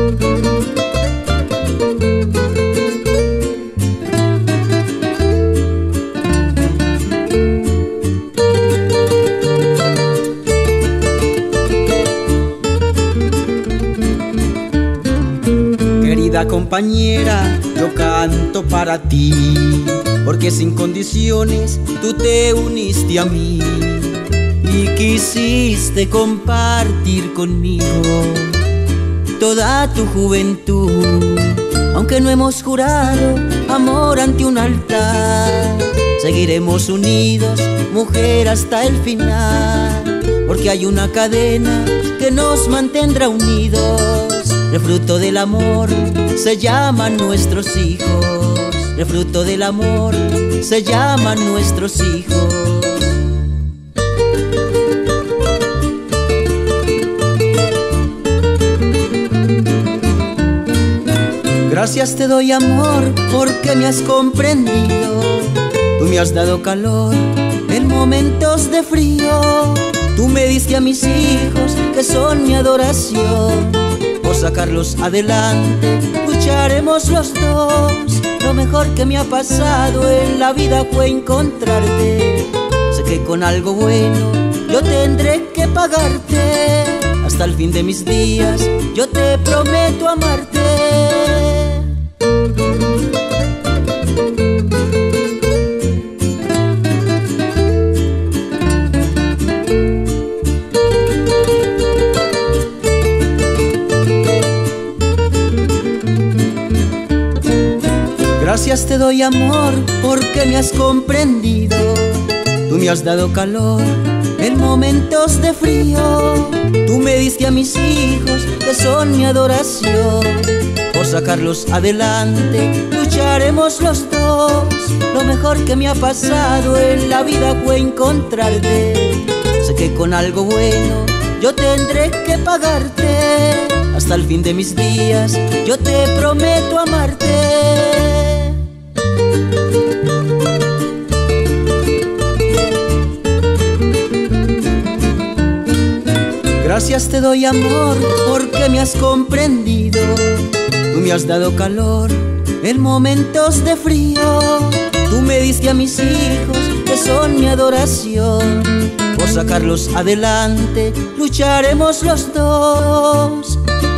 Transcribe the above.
Querida compañera, yo canto para ti, porque sin condiciones tú te uniste a mí y quisiste compartir conmigo toda tu juventud. Aunque no hemos jurado amor ante un altar, seguiremos unidos, mujer, hasta el final, porque hay una cadena que nos mantendrá unidos. El fruto del amor se llaman nuestros hijos. El fruto del amor se llaman nuestros hijos. Gracias te doy, amor, porque me has comprendido. Tú me has dado calor en momentos de frío. Tú me diste a mis hijos, que son mi adoración. Por sacarlos adelante lucharemos los dos. Lo mejor que me ha pasado en la vida fue encontrarte. Sé que con algo bueno yo tendré que pagarte. Hasta el fin de mis días yo te prometo amarte. Gracias te doy, amor, porque me has comprendido. Tú me has dado calor en momentos de frío. Tú me diste a mis hijos, que son mi adoración. Por sacarlos adelante lucharemos los dos. Lo mejor que me ha pasado en la vida fue encontrarte. Sé que con algo bueno yo tendré que pagarte. Hasta el fin de mis días yo te prometo amarte. Gracias te doy, amor, porque me has comprendido. Tú me has dado calor en momentos de frío. Tú me diste a mis hijos, que son mi adoración. Por sacarlos adelante lucharemos los dos.